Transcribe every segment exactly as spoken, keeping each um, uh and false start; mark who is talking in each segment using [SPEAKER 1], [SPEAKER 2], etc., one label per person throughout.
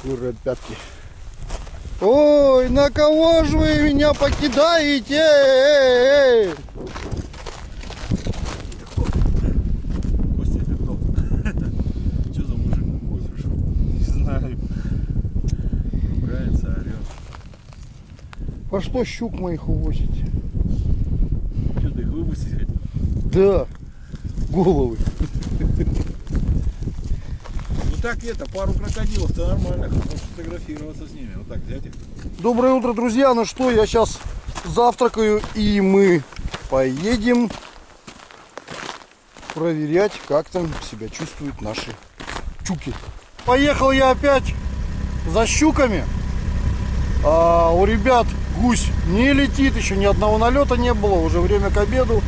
[SPEAKER 1] Швыряет пятки. Ой, на кого же вы меня покидаете?
[SPEAKER 2] Костя, это кто? Что за мужик такой пришел? Не знаю. Ругается, орет.
[SPEAKER 1] По что щук моих увозите?
[SPEAKER 2] Что, ты их выпустить хотел?
[SPEAKER 1] Да, головы.
[SPEAKER 2] Ну так это, пару крокодилов-то нормальных. Можно фотографироваться с ними. Вот так взять их.
[SPEAKER 1] Доброе утро, друзья. Ну что, я сейчас завтракаю, и мы поедем проверять, как там себя чувствуют наши щуки. Поехал я опять за щуками. А у ребят гусь не летит, еще ни одного налета не было, уже время к обеду.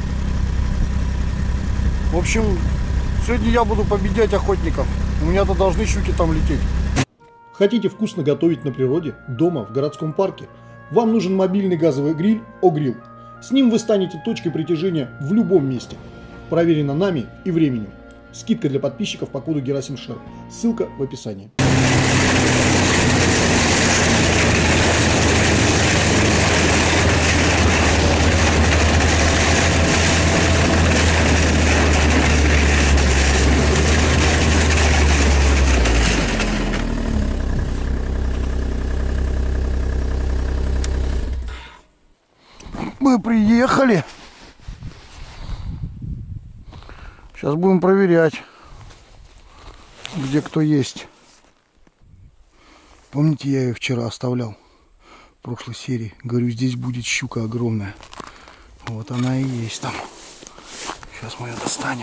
[SPEAKER 1] В общем, сегодня я буду победять охотников. У меня-то должны щуки там лететь.
[SPEAKER 3] Хотите вкусно готовить на природе, дома, в городском парке? Вам нужен мобильный газовый гриль О-Грилл. С ним вы станете точкой притяжения в любом месте. Проверено нами и временем. Скидка для подписчиков по коду Герасимшер. Ссылка в описании.
[SPEAKER 1] Мы приехали. Сейчас будем проверять, где кто есть. Помните, я ее вчера оставлял в прошлой серии? Говорю, здесь будет щука огромная. Вот она и есть там. Сейчас мы ее достанем.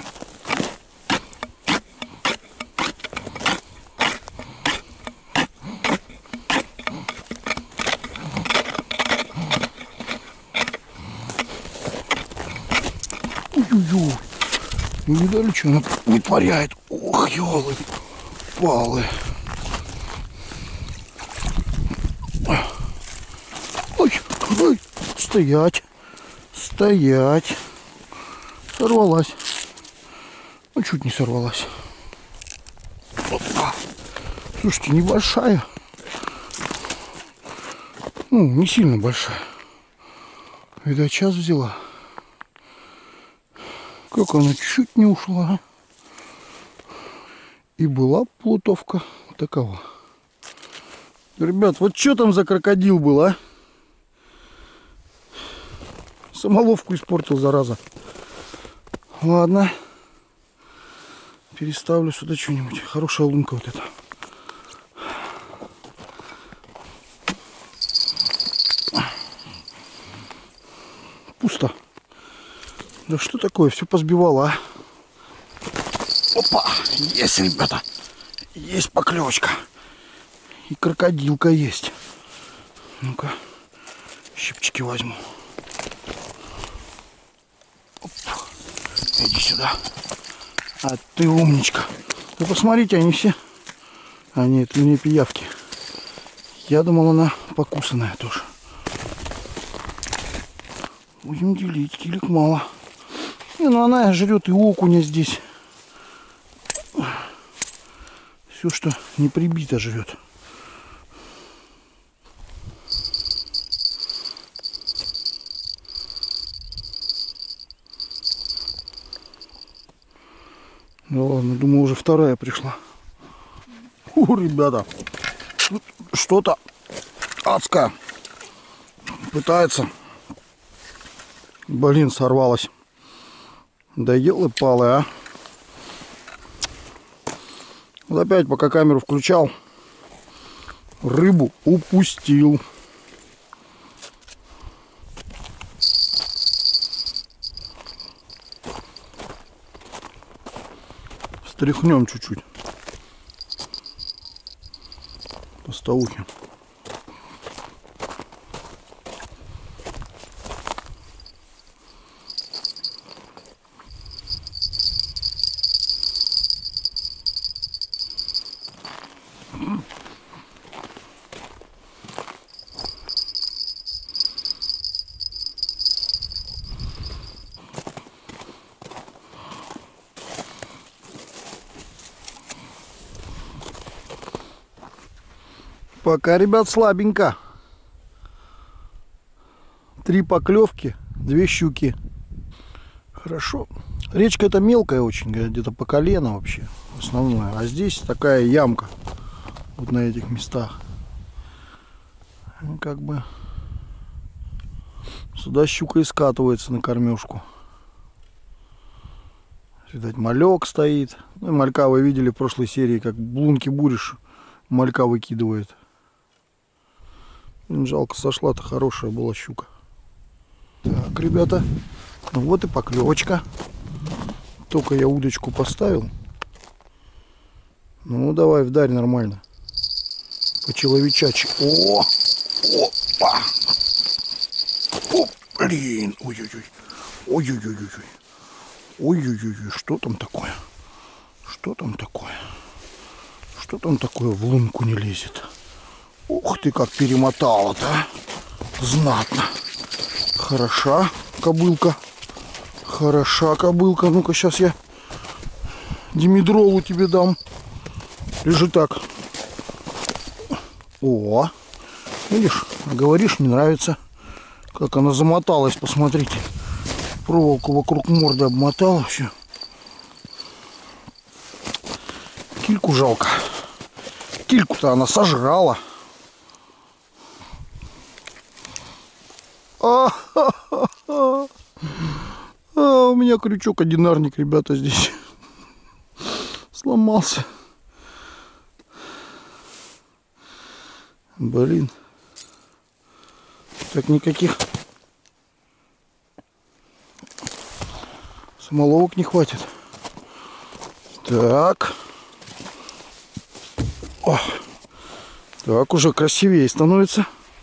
[SPEAKER 1] Ой-ой-ой. Не видали, что она вытворяет? Ох, ёлы-палы. Ой, ой, стоять. Стоять. Сорвалась. Ну, чуть не сорвалась. Опа. Слушайте, небольшая. Ну, не сильно большая. Видать, час взяла. Как она чуть не ушла. И была плутовка такова. Ребят, вот что там за крокодил был, а? Самоловку испортил, зараза. Ладно. Переставлю сюда что-нибудь. Хорошая лунка вот эта. Пусто. Да что такое? Все позбивало, а? Опа! Есть, ребята! Есть поклевочка. И крокодилка есть. Ну-ка, щипчики возьму. Оп. Иди сюда. А ты умничка. Вы посмотрите, они все... А нет, это не пиявки. Я думал, она покусанная тоже. Будем делить, килик мало. Не, ну она жрет и окуня здесь. Все, что не прибито, жрет. Ну ладно, думаю, уже вторая пришла. У, ребята, тут что-то адское. Пытается. Блин, сорвалась. Да елы-палы, а. Вот опять, пока камеру включал, рыбу упустил. Стряхнем чуть-чуть. Поставухи. Пока, ребят, слабенько. Три поклевки, две щуки. Хорошо. Речка это мелкая очень, где-то по колено вообще основное. А здесь такая ямка. Вот на этих местах. Как бы сюда щука и скатывается на кормежку. Видать, малек стоит. Ну и малька вы видели в прошлой серии, как блунки буришь, малька выкидывает. Блин, жалко, сошла-то, хорошая была щука. Так, ребята, ну вот и поклевочка. Только я удочку поставил. Ну давай, вдарь нормально. По-человечачьи. О! Опа! О, блин! Ой-ой-ой. Ой-ой-ой-ой. Ой-ой-ой. Что там такое? Что там такое? Что там такое в лунку не лезет? Ух ты, как перемотала-то, а! Знатно. Хороша кобылка. Хороша кобылка. Ну-ка, сейчас я димедролу тебе дам. Лежи так. О, видишь, говоришь, не нравится. Как она замоталась, посмотрите. Проволоку вокруг морды обмотала все. Кильку жалко. Кильку-то она сожрала. А, -ха -ха -ха. А, у меня крючок одинарник, ребята, здесь сломался. Блин. Так, никаких самоловок не хватит. Так. О. Так, уже красивее становится.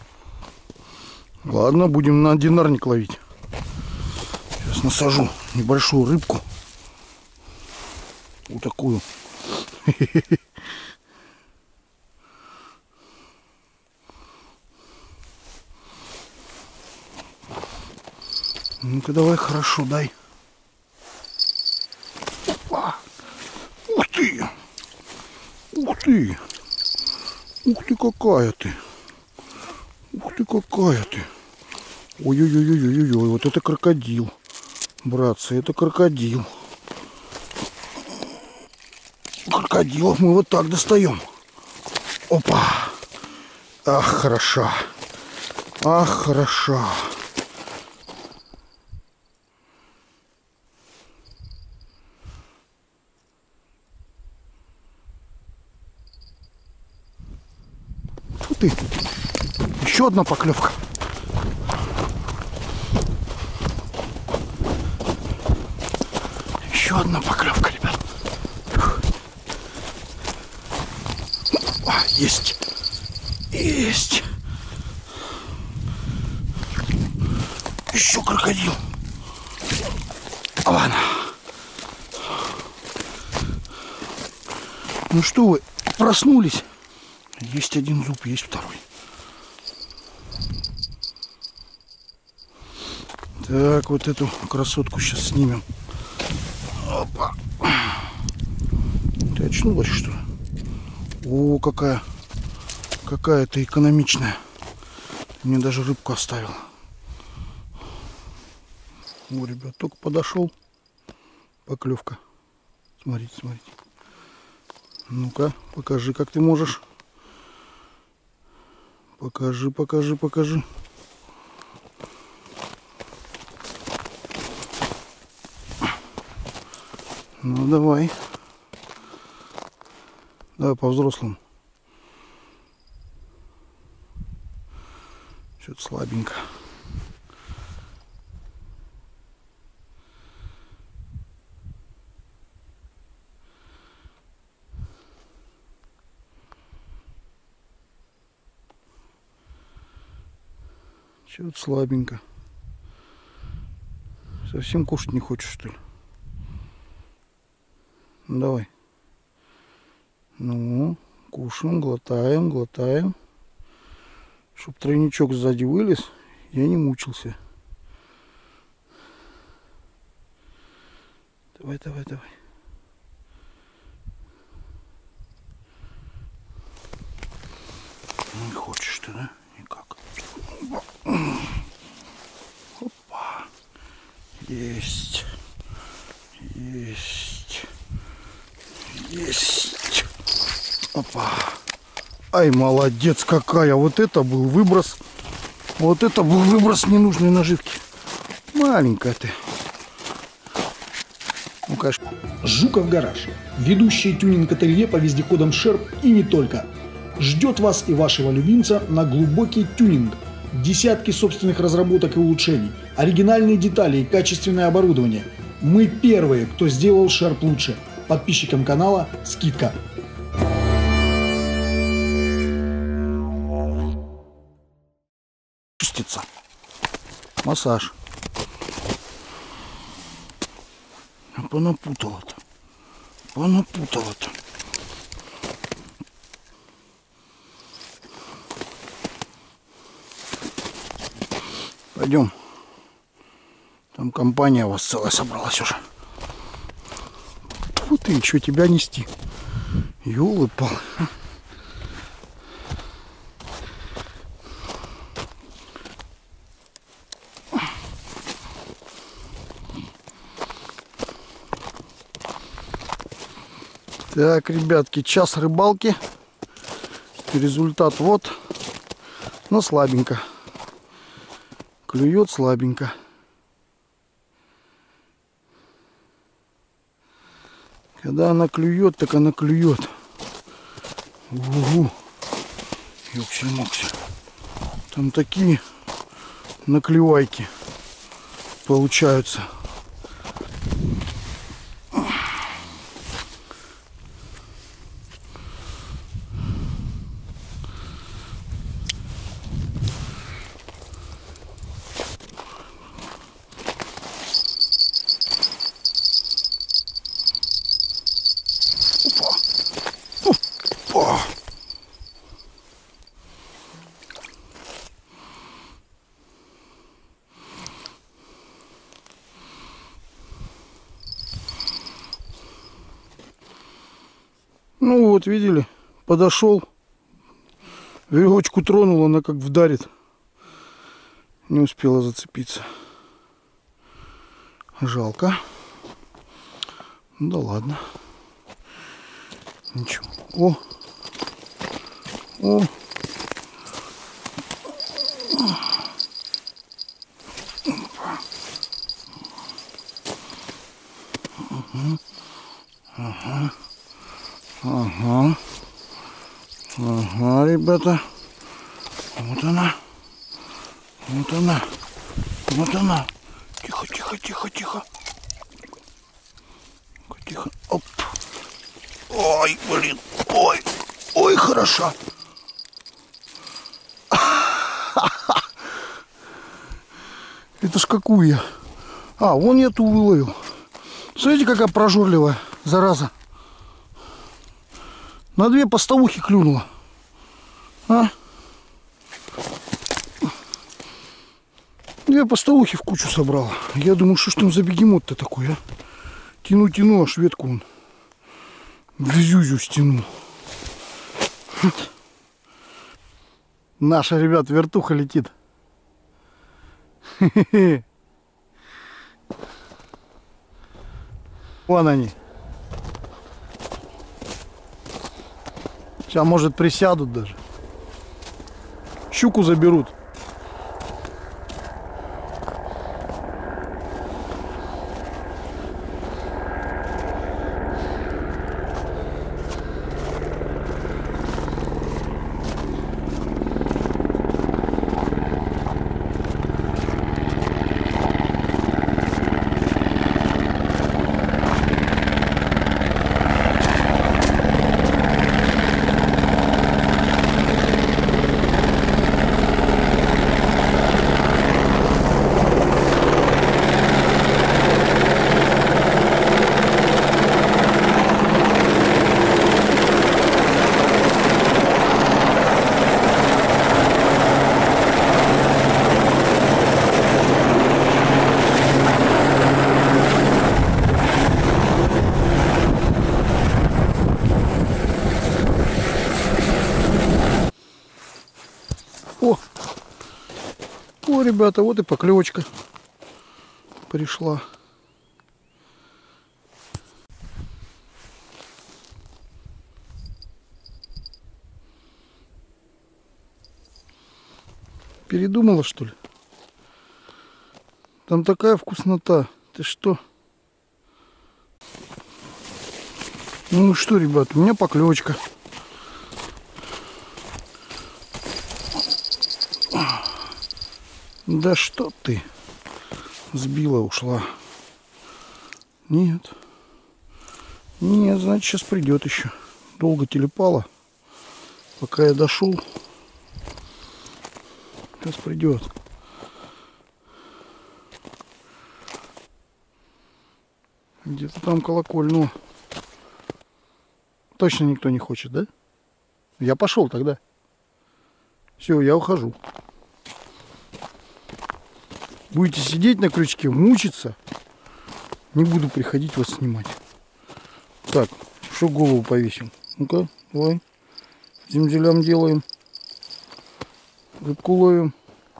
[SPEAKER 1] Ладно, будем на динарник ловить. Сейчас насажу небольшую рыбку. Вот такую. Ну-ка давай, хорошо, дай. Опа. Ух ты! Ух ты! Ух ты, какая ты! Ух ты, какая ты! Ой-ой-ой-ой-ой-ой, вот это крокодил. Братцы, это крокодил. Крокодилов мы вот так достаем. Опа! Ах, хороша! Ах, хороша! Фу ты! Еще одна поклевка. Еще одна поклевка, ребят. А, есть. Есть. Еще крокодил. Ладно. Ну что вы, проснулись? Есть один зуб, есть второй. Так, вот эту красотку сейчас снимем. Опа. Ты очнулась, что ли? О, какая. Какая ты экономичная. Мне даже рыбку оставил. О, ребят, только подошел. Поклевка. Смотрите, смотрите. Ну-ка, покажи, как ты можешь. Покажи, покажи, покажи. Ну, давай. Давай по-взрослому. Что-то слабенько. Что-то слабенько. Совсем кушать не хочешь, что ли? Ну, давай. Ну, кушаем, глотаем, глотаем. Чтоб тройничок сзади вылез, я не мучился. Давай, давай, давай. да? Никак. Опа. Есть. Есть. Есть. Опа. Ай, молодец какая. Вот это был выброс. Вот это был выброс ненужной наживки. Маленькая ты. Ну, конечно.
[SPEAKER 3] Жуков гараж. Ведущее тюнинг-ателье по вездеходам Шерп и не только. Ждет вас и вашего любимца на глубокий тюнинг. Десятки собственных разработок и улучшений. Оригинальные детали и качественное оборудование. Мы первые, кто сделал Шерп лучше. Подписчикам канала скидка.
[SPEAKER 1] Чистится. Массаж. Понапутала-то. Понапутала-то. Пойдем. Там компания у вас целая собралась уже. Фу ты, что тебя нести? Ёлы-палы. Так, ребятки, час рыбалки. Результат вот. Но слабенько. Клюет слабенько. Когда она клюет, так она клюет. Угу. Ёксель-моксель. Там такие наклевайки получаются. Опа. Ну вот, видели, подошел, веревочку тронул, она как вдарит. Не успела зацепиться. Жалко. Да ладно. Ничего. О! О! Ага. Ага. Ага. Ага, ребята. Вот она. Вот она. Вот она. Тихо, тихо, тихо, тихо. Тихо. Оп. Ой, блин. Ой. Ой, хорошо. Это ж какую я? А, вон я ту выловил. Смотрите, какая прожорливая зараза. На две поставухи клюнула. А? Две поставухи в кучу собрала. Я думаю, что ж там за бегемот-то такой, а? Тяну-тяну, аж ветку он в зюзю стянул. Наша, ребят, вертуха летит. Вон они. Сейчас, может, присядут даже. Щуку заберут. ребята, вот и поклевочка пришла. Передумала, что ли? Там такая вкуснота. Ты что? Ну что, ребят, у меня поклевочка. Да что ты? Сбила, ушла. Нет. Нет, значит, сейчас придет еще. Долго телепала. Пока я дошел. Сейчас придет. Где-то там колокольного. Точно никто не хочет, да? Я пошел тогда. Все, я ухожу. Будете сидеть на крючке, мучиться. Не буду приходить вас снимать. Так, что голову повесим? Ну-ка, давай. Землям делаем. Рыбку ловим.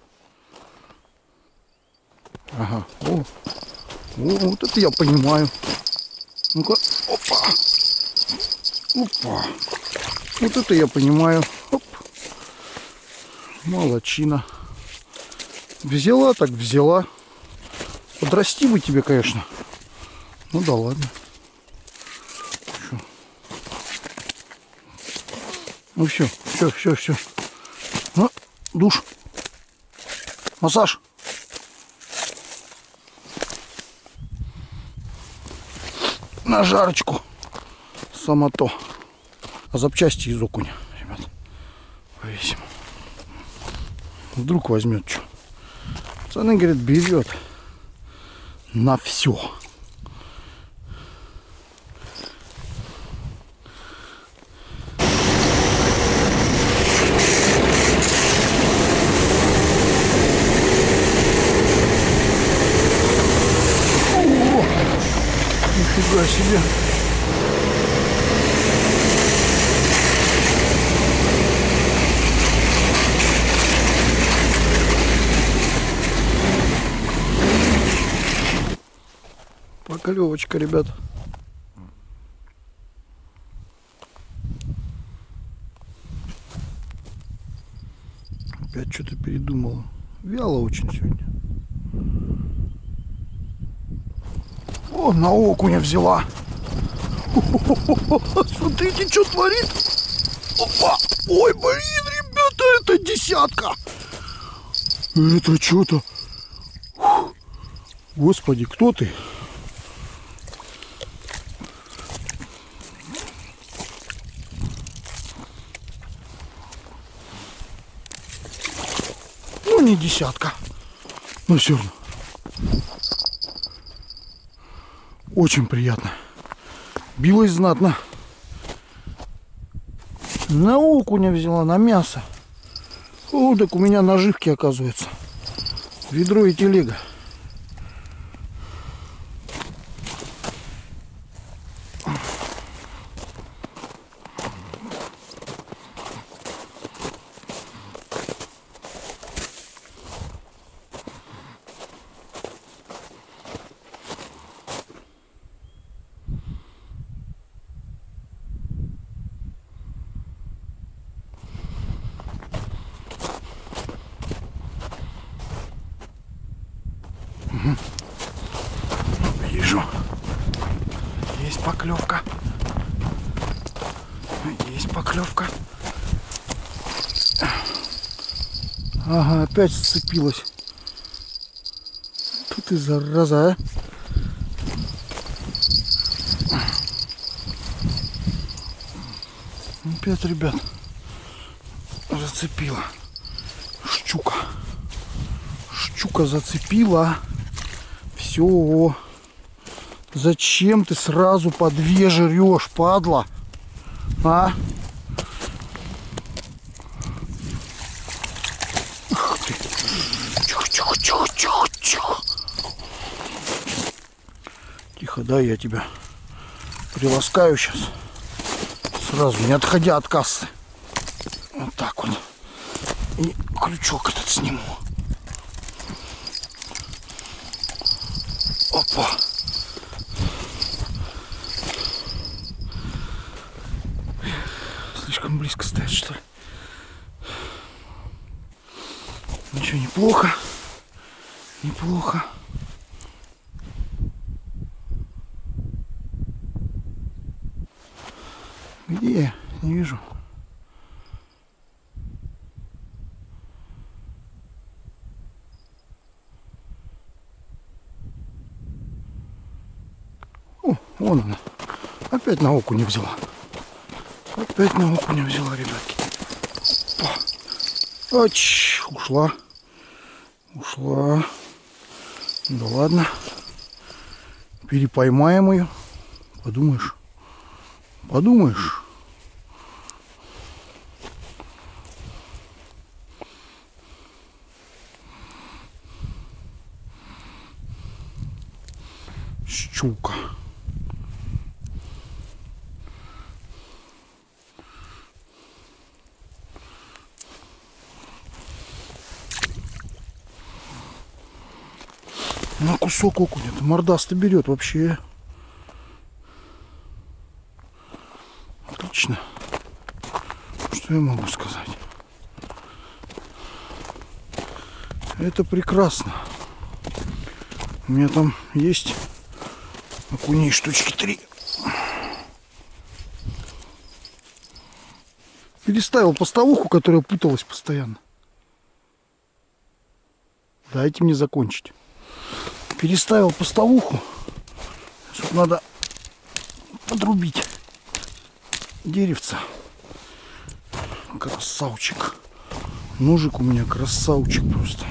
[SPEAKER 1] Ага. О. О, вот это я понимаю. Ну-ка. Опа. Опа. Вот это я понимаю. Оп. Молодчина. Взяла так взяла. Подрасти бы тебе, конечно. Ну да ладно. Что? Ну все, все, все, все. Ну, душ. Массаж. На жарочку. Само то. А запчасти из окуня, ребят, повесим. Вдруг возьмет что. Пацаны, говорит, берет на все. Нифига себе. Поклевочка, ребят. Опять что-то передумала. Вяло очень сегодня. О, на окуня взяла. Смотрите, что творит. Опа. Ой, блин, ребята, это десятка. Это что-то. Господи, кто ты? Ну, не десятка. Но все равно. Очень приятно. Билась знатно. На окуня взяла, на мясо. О, так у меня наживки, оказывается. Ведро и телега. Вижу. Есть поклевка. Есть поклевка. Ага, опять сцепилась. Тут и зараза, а. Опять, ребят, зацепила. Щука. Щука зацепила. Все. Зачем ты сразу по две жрешь, падла? А? Ух ты. Тихо, тихо, тихо, тихо, тихо. Тихо, да, я тебя приласкаю сейчас. Сразу, не отходя от кассы. Вот так вот. И крючок этот сниму. Опа. Слишком близко стоят, что ли? Ничего, неплохо. Неплохо. Где я? Не вижу. О, вон она. Опять на оку не взяла. Опять на оку не взяла, ребятки. Опа. Ач, ушла. Ушла. Да ладно. Перепоймаем ее. Подумаешь. Подумаешь. Щука. На кусок окуня. Мордаста берет вообще. Отлично. Что я могу сказать? Это прекрасно. У меня там есть окуней штучки три. Переставил поставуху, которая путалась постоянно. Дайте мне закончить. Переставил поставуху. Тут надо подрубить деревца. Красавчик. Ножик у меня красавчик просто.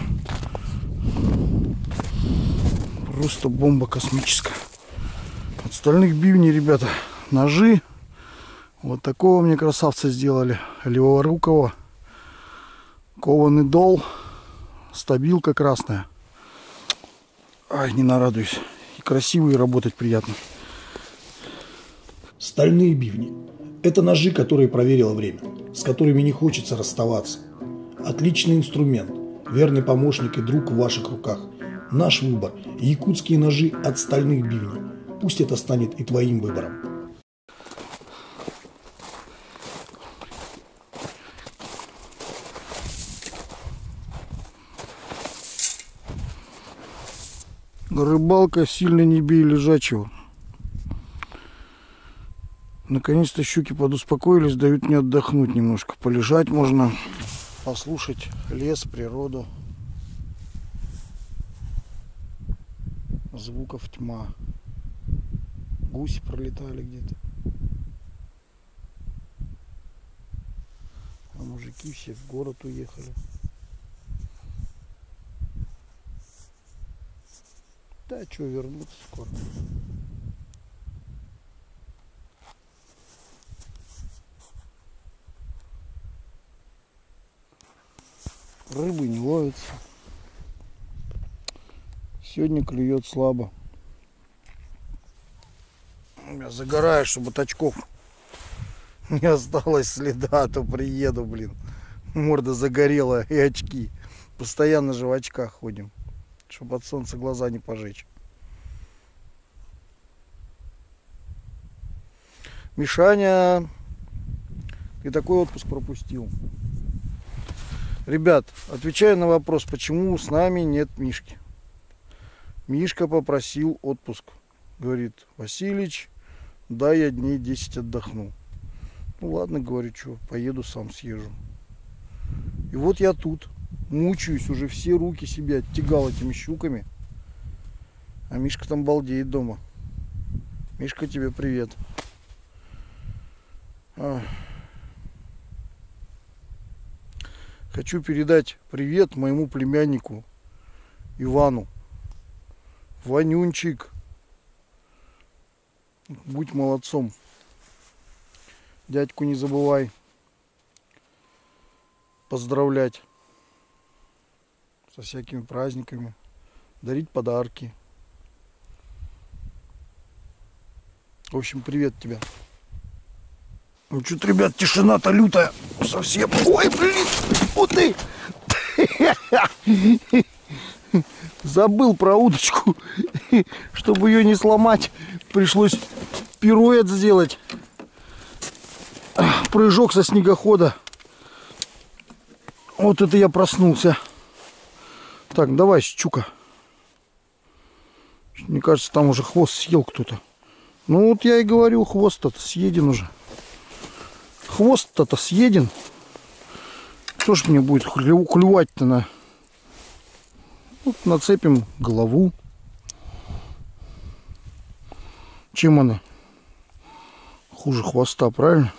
[SPEAKER 1] Просто бомба космическая. От стальных бивней, ребята, ножи. Вот такого мне красавца сделали. Леворукого. Кованый дол. Стабилка красная. Ай, не нарадуюсь. И красивый, и работать приятно.
[SPEAKER 3] Стальные бивни – это ножи, которые проверило время, с которыми не хочется расставаться. Отличный инструмент, верный помощник и друг в ваших руках. Наш выбор – якутские ножи от стальных бивней. Пусть это станет и твоим выбором.
[SPEAKER 1] Рыбалка, сильно не бей лежачего. Наконец-то щуки подуспокоились, дают мне отдохнуть немножко. Полежать можно, послушать лес, природу. Звуков тьма. Гуси пролетали где-то. А мужики все в город уехали. Да, что, вернуться скоро. Рыбы не ловится. Сегодня клюет слабо. Я загораю, чтобы от очков не осталось следа, а то приеду, блин. Морда загорелая и очки. Постоянно же в очках ходим, чтобы от солнца глаза не пожечь. Мишаня, ты такой отпуск пропустил. Ребят, отвечаю на вопрос, почему с нами нет Мишки. Мишка попросил отпуск. Говорит: Василич, дай я дней десять отдохну. Ну ладно, говорю, что, поеду сам съезжу. И вот я тут, мучаюсь, уже все руки себе оттягал этими щуками. А Мишка там балдеет дома. Мишка, тебе привет. А. Хочу передать привет моему племяннику Ивану. Ванюнчик, будь молодцом. Дядьку не забывай поздравлять со всякими праздниками, дарить подарки. В общем, привет тебе. Ну что-то, ребят, тишина-то лютая совсем. Ой, блин, вот ты. Забыл про удочку. чтобы ее не сломать, пришлось пируэт сделать. Прыжок со снегохода. Вот это я проснулся. Так, давай, щука. Мне кажется, там уже хвост съел кто-то. Ну вот я и говорю, хвост-то съеден уже. Хвост-то съеден. Кто ж мне будет клювать-то на... Вот нацепим голову. Чем она хуже хвоста, правильно?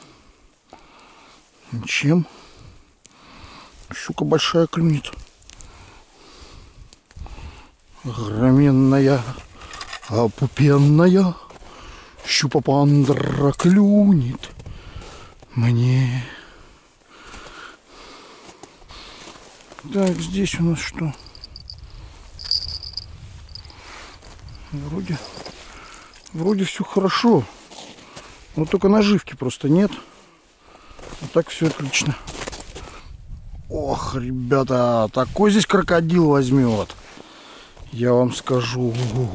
[SPEAKER 1] Чем? Щука большая клюнет. Огроменная, опупенная щупа-пандра клюнет мне. Так, здесь у нас что? Вроде, вроде все хорошо. Но только наживки просто нет. А так все отлично. Ох, ребята, такой здесь крокодил возьмет. Я вам скажу.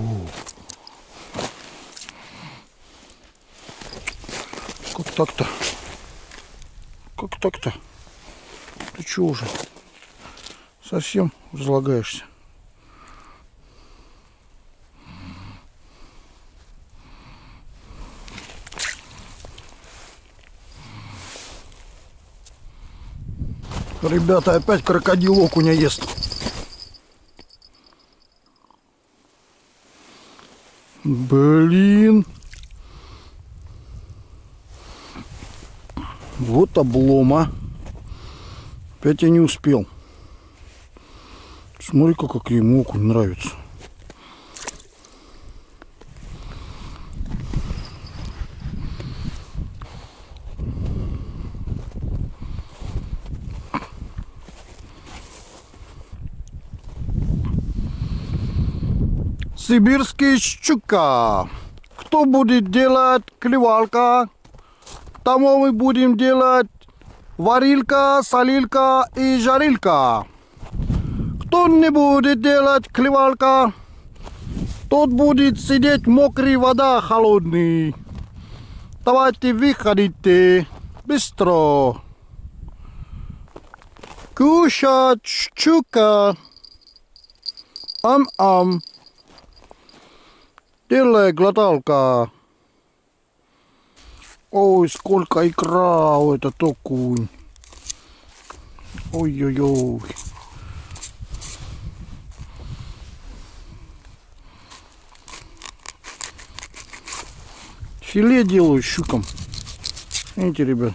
[SPEAKER 1] Как так-то? Как так-то? Ты че уже? Совсем разлагаешься. Ребята, опять крокодил окуня ест. Блин. Вот облома. Опять я не успел. Смотри-ка, как ему окунь нравится. Сибирский щука. Кто будет делать клевалка, тому мы будем делать варилка, солилка и жарилка. Кто не будет делать клевалка, тот будет сидеть мокрый, вода холодный. Давайте выходите быстро. Кушать щука. Ам-ам. Делай глоталка. Ой, сколько икра у этот окунь. Ой-ой-ой. Филе делаю щукам. Видите, ребят.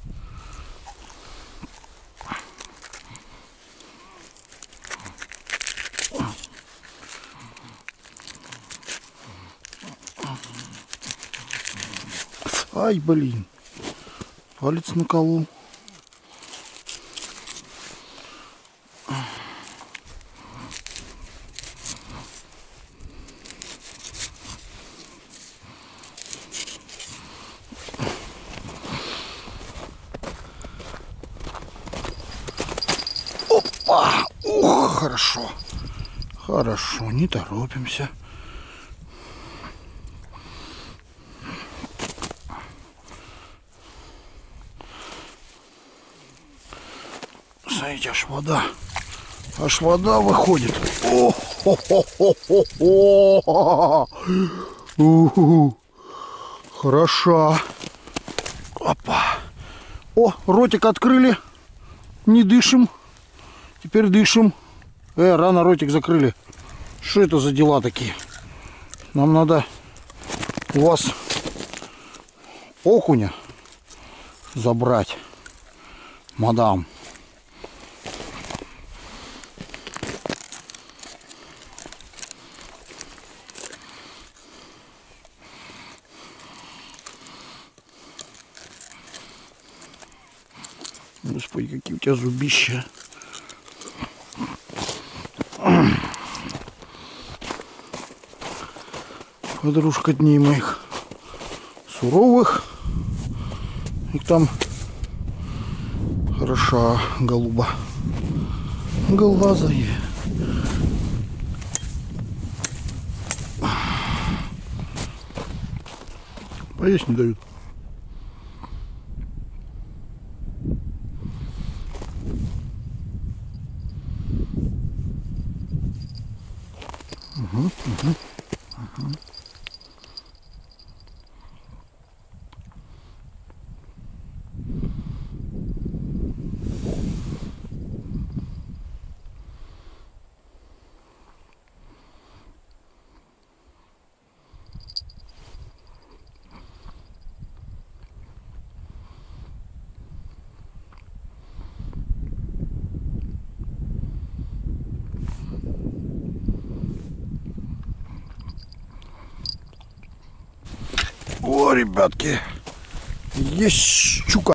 [SPEAKER 1] Ай, блин. Палец наколол. Опа! Ух, хорошо. Хорошо, не торопимся. Смотрите, аж вода. Аж вода выходит. О, хо, хо, хо, хо, хо. У-ху. Хороша. Опа. О, ротик открыли. Не дышим. Теперь дышим. Э, рано ротик закрыли. Что это за дела такие? Нам надо у вас окуня забрать, мадам. Господи, какие у тебя зубища. Подружка дней моих суровых. И там хороша голуба. Глазая. Поесть не дают. Угу, угу, угу. О, ребятки, есть щука.